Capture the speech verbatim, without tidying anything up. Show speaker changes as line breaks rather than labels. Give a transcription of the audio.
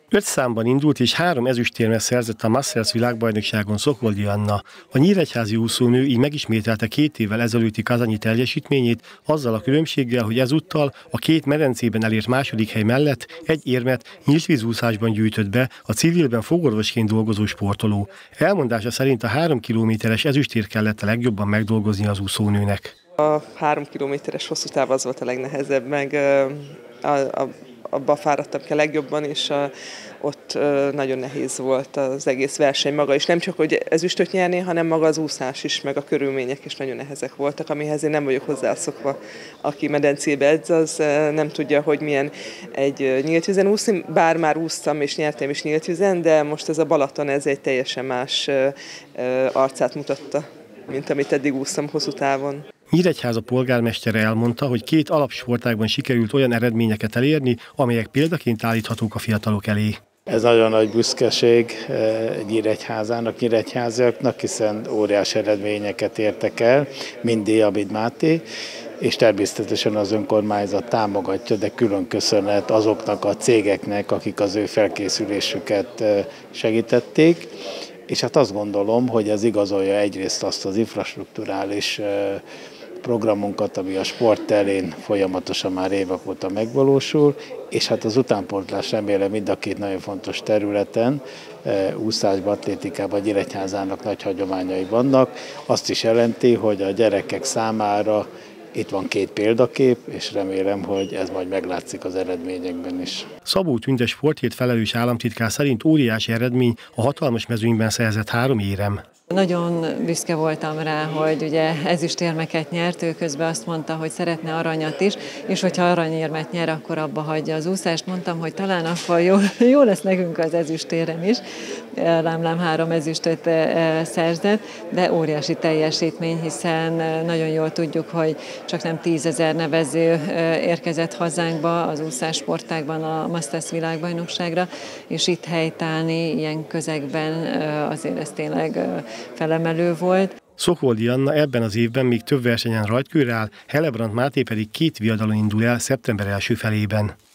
Öt számban indult és három ezüstérmet szerzett a Masters világbajnokságon Szokoldi Anna. A nyíregyházi úszónő így megismételte két évvel ezelőtti kazanyi teljesítményét, azzal a különbséggel, hogy ezúttal a két medencében elért második hely mellett egy érmet nyíltvízúszásban gyűjtött be a civilben fogorvosként dolgozó sportoló. Elmondása szerint a három kilométeres ezüstér kellett a legjobban megdolgozni az úszónőnek.
A három kilométeres hosszú táv az volt a legnehezebb, meg a, a abban fáradtam ki a legjobban, és a, ott nagyon nehéz volt az egész verseny maga, és nem csak, hogy ezüstöt nyerni, hanem maga az úszás is, meg a körülmények is nagyon nehezek voltak, amihez én nem vagyok hozzászokva. Aki medencébe edz, az nem tudja, hogy milyen egy nyílt vízen úszni, bár már úsztam és nyertem is nyílt vízen, de most ez a Balaton, ez egy teljesen más arcát mutatta, mint amit eddig úsztam hosszú távon.
Nyíregyháza polgármestere elmondta, hogy két alapsportágban sikerült olyan eredményeket elérni, amelyek példaként állíthatók a fiatalok elé.
Ez nagyon nagy büszkeség Nyíregyházának, nyíregyháziaknak, hiszen óriási eredményeket értek el, mind Déabid Máté, és természetesen az önkormányzat támogatja, de külön köszönet azoknak a cégeknek, akik az ő felkészülésüket segítették. És hát azt gondolom, hogy ez igazolja egyrészt azt az infrastrukturális programunkat, ami a sport terén folyamatosan már évek óta megvalósul, és hát az utánpótlás remélem mind a két nagyon fontos területen, úszásban, atlétikában Nyíregyházának nagy hagyományai vannak. Azt is jelenti, hogy a gyerekek számára itt van két példakép, és remélem, hogy ez majd meglátszik az eredményekben is.
Szabó Tünde sportért felelős államtitkár szerint óriási eredmény a hatalmas mezőnyben szerzett három érem.
Nagyon büszke voltam rá, hogy ugye ezüstérmeket nyert, ő közben azt mondta, hogy szeretne aranyat is, és hogyha aranyérmet nyer, akkor abba hagyja az úszást. Mondtam, hogy talán akkor jó, jó lesz nekünk az ezüstérem is. Lámlám három ezüstöt szerzett, de óriási teljesítmény, hiszen nagyon jól tudjuk, hogy csak nem tízezer nevező érkezett hazánkba az úszás sportágban a Masters világbajnokságra, és itt helytállni ilyen közegben azért ez tényleg felemelő volt.
Szokoldi Anna ebben az évben még több versenyen rajtkőre áll, Helebrant Máté pedig két viadalon indul el szeptember első felében.